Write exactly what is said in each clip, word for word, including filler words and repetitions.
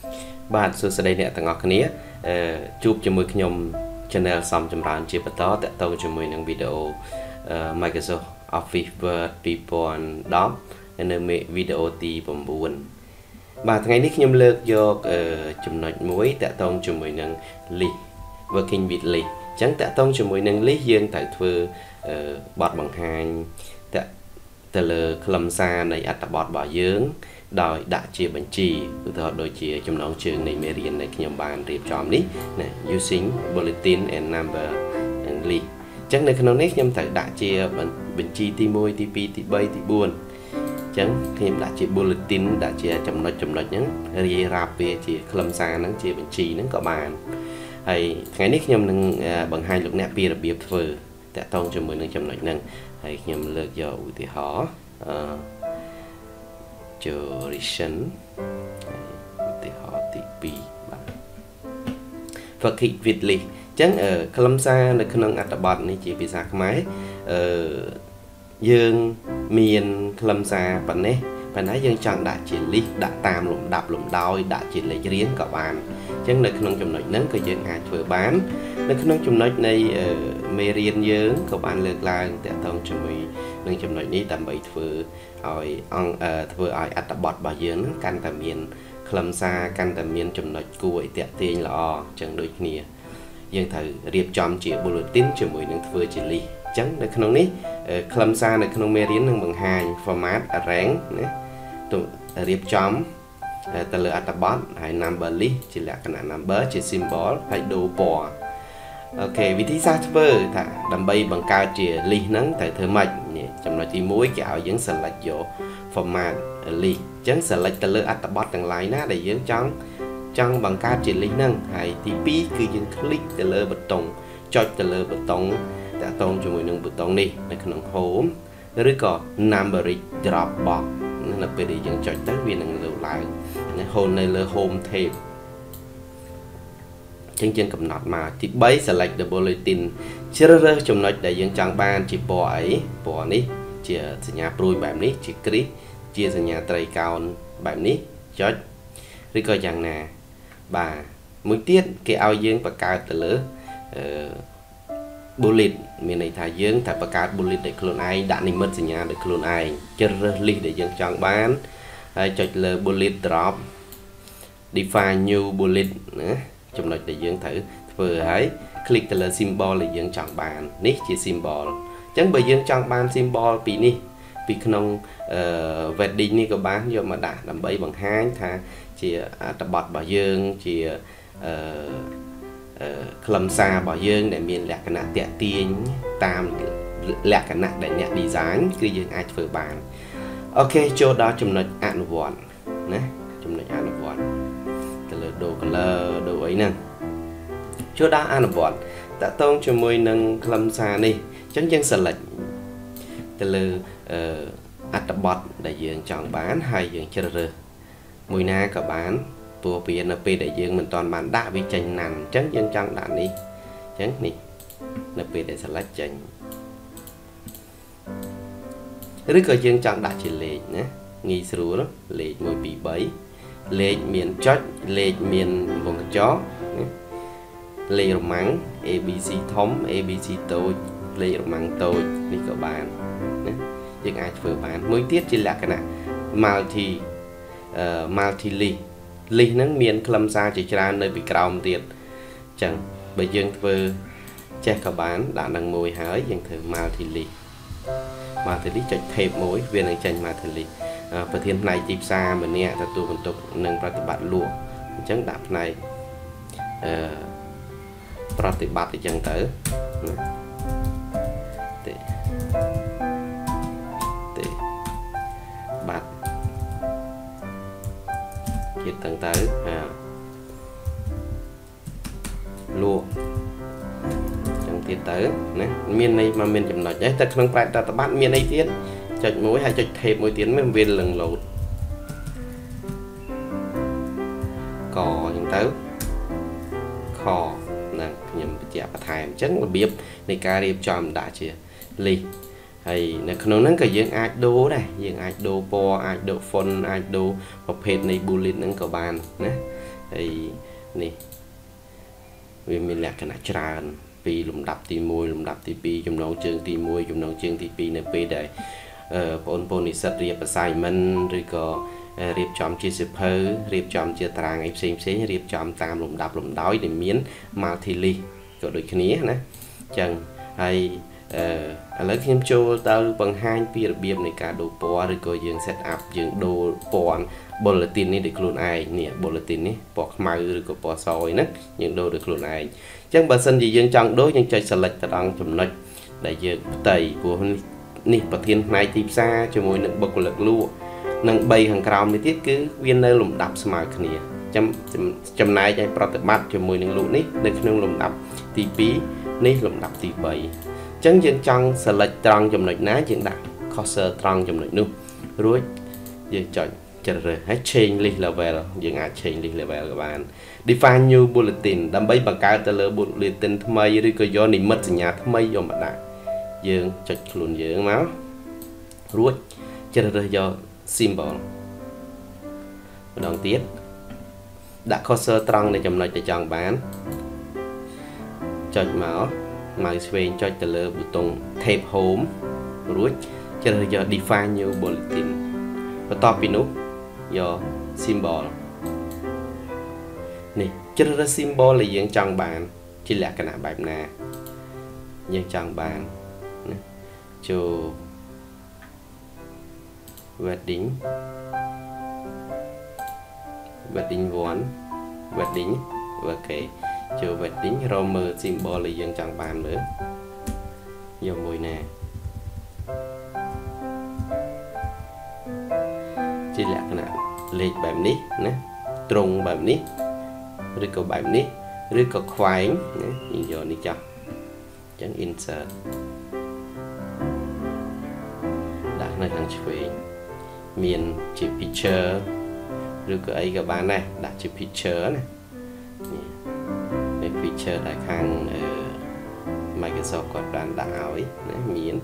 បាទសួស្តីអ្នកទាំងអស់គ្នាអឺជួបជាមួយខ្ញុំ channel សំចម្រើនជាបន្តតទៅជាមួយនឹងវីដេអូ Microsoft Office Word ពីរពាន់ដប់នៅវីដេអូទី 9 បាទថ្ងៃនេះខ្ញុំលើកយកចំណុចមួយតទៅជាមួយនឹង list working with list អញ្ចឹងតទៅជាមួយនឹង list យើងត្រូវធ្វើបទបង្ហាញតទៅលើខ្លឹមសារនៃអត្ថបទរបស់យើងដោយដាក់ជាបញ្ជីឧទាហរណ៍ដូចជាចំណងជើងនៃមេរៀនដែលខ្ញុំបានរៀបចំនេះណា using bulletin and number and list អញ្ចឹងនៅក្នុងនេះខ្ញុំត្រូវដាក់ជាបញ្ជីទី1ទី2ទី3ទី4អញ្ចឹងខ្ញុំដាក់ជា bulletin ដាក់ជាចំណុចចំណុចហ្នឹងរាយរាប់វាជាខ្លឹមសារហ្នឹងជាបញ្ជីហ្នឹងក៏បានហើយថ្ងៃនេះខ្ញុំនឹងបង្ហាញលោកអ្នកពីរបៀបធ្វើតកតងជាមួយនឹងចំណុចហ្នឹងហើយខ្ញុំលើកយកឧទាហរណ៍អឺduration ឧទាហរណ៍ទី2បាទ working with list អញ្ចឹងខ្លឹមសារនៅក្នុងអត្ថបទនេះជាភាសាខ្មែរអឺយើងមានខ្លឹមសារប៉ុណ្ណេះប៉ុន្តែយើងចង់ដាក់ជា list ដាក់តាមលំដាប់លំដោយដាក់ជាលេខរៀងក៏បានអញ្ចឹងនៅក្នុងចំណុចហ្នឹងក៏យើងអាចធ្វើបាននៅក្នុងចំណុចនៃមេរៀនយើងក៏បានលើកឡើងតកតងជាមួយនឹងចំណុចនេះដើម្បីធ្វើឲ្យអង្គធ្វើឲ្យអត្ថបទរបស់យើងហ្នឹងកាន់តែមានខ្លឹមសារកាន់តែមានចំណុចគួរឲ្យតាក់ទាញល្អអញ្ចឹងដូចគ្នាយើងត្រូវរៀបចំជា bulletin ជាមួយនឹងធ្វើជា list អញ្ចឹងនៅក្នុងនេះខ្លឹមសារនៅក្នុងមេរៀននឹងបង្ហាញ format arrange ណារៀបចំទៅលើអត្ថបទហើយ number list ជាលក្ខណៈ number ជា symbol ហើយដូរពណ៌អូខេវិធីសាស្ត្រធ្វើថាដើម្បីបង្កើតជា list ហ្នឹងត្រូវធ្វើម៉េចចំណុចទី1គេឲ្យយើង select យក format list អញ្ចឹង select ទៅលើអត្ថបទទាំង lain ណាដែលយើងចង់ចង់បង្កើតជា list ហ្នឹងហើយទី2គឺយើង click ទៅលើប៊ូតុងចុចទៅលើប៊ូតុងតាក់ទងជាមួយនឹងប៊ូតុងនេះនៅក្នុង home ឬក៏ numeric drop box នៅពេលដែលយើងចុចទៅវានឹងលើកឡើងនៅលើ home tab ចឹងយើងកំណត់មកទី3 select the bulletin ជ្រើសរើសចំណុចដែលយើងចង់បានជាពណ៌អីពណ៌នេះជាសញ្ញាព្រួយបែបនេះជាគ្រីសជាសញ្ញាត្រីកោណបែបនេះចុចឬក៏យ៉ាងណាបាទមួយទៀតគេឲ្យយើងបង្កើតទៅលើអឺ bullet មានន័យថាយើងត្រូវបង្កើត bullet ដោយខ្លួនឯងដាក់និមិត្តសញ្ញាដោយខ្លួនឯងជ្រើសរើស list ដែលយើងចង់បានហើយចុចលើ bullet drop define new bullet ណាចំណុចដែលយើងត្រូវធ្វើហើយ click ទៅលើ symbol ដែលយើងចង់បាននេះជា symbol អញ្ចឹងបើយើងចង់បាន symbol ពីនេះពីក្នុងអឺ wedding នេះក៏បានយកមកដាក់ដើម្បីបង្ហាញថាជាអត្ថបទរបស់យើងជាអឺខ្លឹមសាររបស់យើងដែលមានលក្ខណៈតាក់ទាញតាមលក្ខណៈដែលអ្នក design គឺយើងអាចធ្វើបានអូខេចូលដល់ចំណុចអនុវត្តណាចំណុចអនុវត្តទៅលើ do color ដូរអីហ្នឹងចូលដល់អនុវត្តតកតងជាមួយនឹងខ្លឹមសារនេះអញ្ចឹងយើង select ទៅលើអត្ថបទដែលយើងចង់បានហើយយើងជ្រើសរើសមួយណាក៏បានព្រោះវានៅពេលដែលយើងមិនទាន់បានដាក់វាចេញណាន់អញ្ចឹងយើងចង់ដាក់នេះអញ្ចឹងនេះនៅពេលដែល select ចេញឬក៏យើងចង់ដាក់ជាលេខណាងាយស្រួលលេខ1 2 3លេខមានចុចលេខមានវងកញ្ចក់លេខរម៉ាំង A B C ធំ A B C តូចលេខរម៉ាំងតូចនេះក៏បានណាយើងអាចធ្វើបានមួយទៀតជាលក្ខណៈ multi multi list list ហ្នឹងមានខ្លឹមសារជាច្រើននៅពីក្រោមទៀតអញ្ចឹងបើយើងធ្វើចេះក៏បានដាក់នឹងមួយហើយយើងធ្វើ multi list multi list ចុច tab មួយវានឹងចេញ multi list ប្រធានផ្នែកទីផ្សារម្នាក់ទទួលបន្ទុកនឹងប្រតិបត្តិលក់អញ្ចឹងដាក់ផ្នែកអឺប្រតិបត្តិអញ្ចឹងទៅទេទេបាត់ជាតឹងទៅអាលក់អញ្ចឹងទៀតទៅណាមានន័យមកមានចំណុចដែរតែក្នុងប្រតិបត្តិមានអីទៀតចុចមួយហើយចុច tab មួយទៀតមិនវានឹង load កអញ្ចឹងទៅខណាខ្ញុំបញ្ជាក់បន្ថែមអញ្ចឹងរបៀបនៃការរៀបចំដាក់ជា list ហើយនៅក្នុងហ្នឹងក៏យើងអាចដូរដែរយើងអាចដូរពណ៌អាចដូរ font អាចដូរប្រភេទនៃ bullet ហ្នឹងក៏បានណាអហើយនេះវាមានលក្ខណៈច្រើនពីលំដាប់ទីមួយលំដាប់ទីពីរចំណងជើងទីមួយចំណងជើងទីពីរនៅពេលដែលបងប្អូននិស្សិតរៀប assignment ឬក៏រៀបចំជាសៀវភៅរៀបចំជាតារាងអីផ្សេងផ្សេងរៀបចំតាមលំដាប់លំដោយដែលមាន multi list ក៏ដូចគ្នាណាអញ្ចឹងហើយអឺឥឡូវខ្ញុំចូលទៅបង្ហាញពីរបៀបនៃការដូរពណ៌ឬក៏យើង set up យើងដូរពណ៌ bulletin នេះដោយខ្លួនឯងនេះ bulletin នេះពណ៌ខ្មៅឬក៏ពណ៌សហ្នឹងយើងដូរដោយខ្លួនឯងអញ្ចឹងបើសិនជាយើងចង់ដូរយើងចុច select ទៅដល់ចំណុចដែលយើងផ្ទៃព្រោះនេះប្រធានផ្នែកទីផ្សារជាមួយនឹងបុគ្គលិកលក់និងបីខាងក្រោមនេះទៀតគឺវានៅលំដាប់ស្មើគ្នាចាំចំណែកឲ្យប្រតិបត្តិជាមួយនឹងលក់នេះនៅក្នុងលំដាប់ទីពីរនេះលំដាប់ទីបីអញ្ចឹងយើងចង់ select ត្រង់ចំណុចណាយើងដាក់ cursor ត្រង់ចំណុចនោះរួចយើងចុចជ្រើសរើសហើយ change list level យើងអាច change list level ក៏បាន define new bulletin ដើម្បីបង្កើតទៅលើ bulletin ថ្មីឬក៏យកនិមិត្តសញ្ញាថ្មីយកមកដាក់យើងចុចខ្លួនយើងមករួចជ្រើសរើសយក symbol ម្ដងទៀតដាក់ cursor ត្រង់នៅចំណុចដែលចង់បានចុចមកម៉ៅឆ្វេងចុចទៅលើប៊ូតុង tab home រួចជ្រើសរើសយក define new bulletin បន្ទាប់ពីនោះយក symbol នេះជ្រើសរើស symbol ដែលយើងចង់បានជាលក្ខណៈបែបណាយើងចង់បានណាចូល wedding wedding one wedding អូខេចូល wedding រកមើល symbol ដែលយើងចង់បានមើលយកមួយណាជាលក្ខណៈលេខបែបនេះណាត្រង់បែបនេះឬក៏បែបនេះឬក៏ខ្វែងណាយើងយកនេះចាស់អញ្ចឹង insert ដាក់នៅខាងឆ្វេងមានជា picture ឬក៏អីក៏បានដែរដាក់ជា picture ណានេះ picture ដែលខាង Microsoft គាត់បានដាក់ឲ្យណាមាន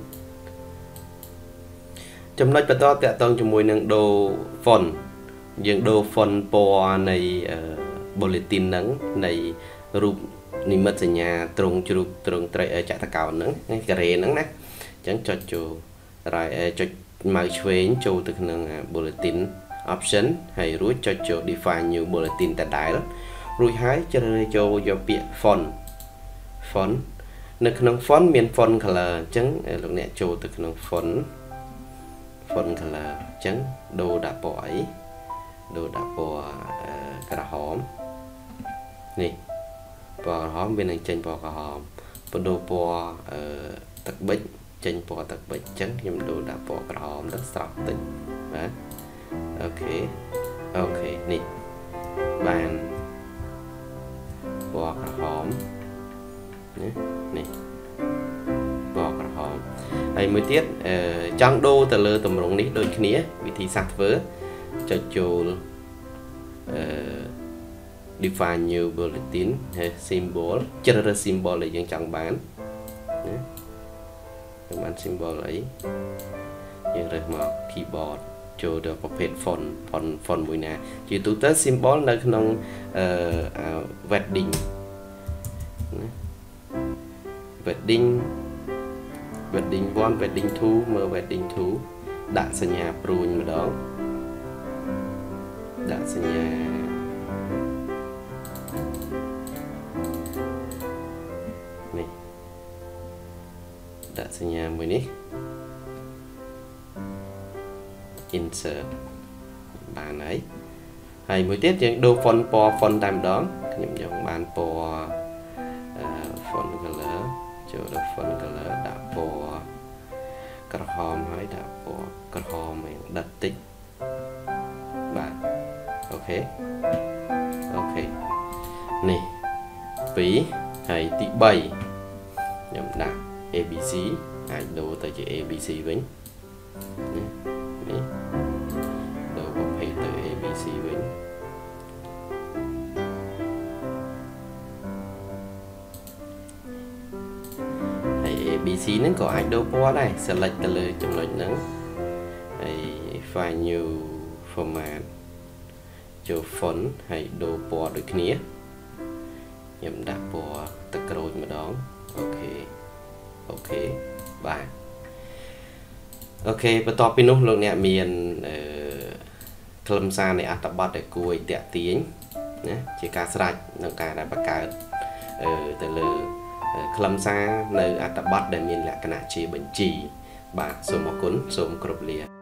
ចំណុចបន្តតាក់ទងជាមួយនឹងដូរ font យើងដូរ font ពណ៌នៃ bulletin ហ្នឹងនៃរូបនិមិត្តសញ្ញាត្រង់ជ្រូកត្រង់ត្រីចតុកោណហ្នឹងការ៉េហ្នឹងណាអញ្ចឹងចុចចូលចុចម៉ៅឆ្វេងចូលទៅក្នុង bulletin option ហើយរួចចុចចូល define new bulletin ដដែលរួចហើយជ្រើសរើសចូលយកពាក្យ font font នៅក្នុង font មាន font color អញ្ចឹងលោកអ្នកចូលទៅក្នុង font font color អញ្ចឹងដូរដាក់ពណ៌អីដូរដាក់ពណ៌ក្រហមនេះពណ៌ក្រហមវានឹងចេញពណ៌ក្រហមបន្ដូរពណ៌ទឹកប៊ិចចេញពណ៌ទឹកប៊ិចអញ្ចឹងខ្ញុំដូរដាក់ពណ៌ក្រហមទៅស្រស់តិចបាទអូខេអូខេនេះបានពណ៌ក្រហមនេះនេះពណ៌ក្រហមហើយមួយទៀតចង់ដូរទៅលើទម្រង់នេះដូចគ្នាវិធីសាស្ត្រធ្វើចុចចូលអឺ define new bulletin ហើយ symbol ជ្រើសរើស symbol ដែលយើងចង់បានណាយើងបាន symbol អីយើងរើសមក keyboard ចូលទៅប្រភេទ font font font មួយណាជាទូទៅ symbol នៅក្នុងអឺ wedding ណា wedding wedding one wedding two មើល wedding two ដាក់សញ្ញាព្រួញម្ដងដាក់សញ្ញានេះដាក់សញ្ញាមួយនេះ insert បានហើយហើយមួយទៀតយើងដូរ font ពណ៌ font តែម្ដងខ្ញុំយកបានពណ៌ font color ចូលដល់ font color ដាក់ពណ៌ក្រហមហើយដាក់ពណ៌ក្រហមឯងដិតតិចបាទអូខេអូខេនេះពីរហើយទីបីខ្ញុំដាក់ A B C អាចដូរទៅជា A B C វិញនេះនេះដូរប្រភេទទៅ A B C វិញហើយ A B C ហ្នឹងក៏អាចដូរពណ៌ដែរ select ទៅលើចំណុចហ្នឹងហើយ find new format ចូល font ហើយដូរពណ៌ដូចគ្នាខ្ញុំដាក់ពណ៌ទឹកក្រូចម្ដងអូខេអូខេបាទអូខេបន្ទាប់ពីនោះលោកអ្នកមានអឺខ្លឹមសារនៃអត្ថបទដែលគួរឲ្យតាក់ទាញណាជាការស្រាច់ក្នុងការដែលបង្កើតអឺទៅលើខ្លឹមសារនៅអត្ថបទដែលមានលក្ខណៈជាបញ្ជីបាទសូមអរគុណសូមគោរពលា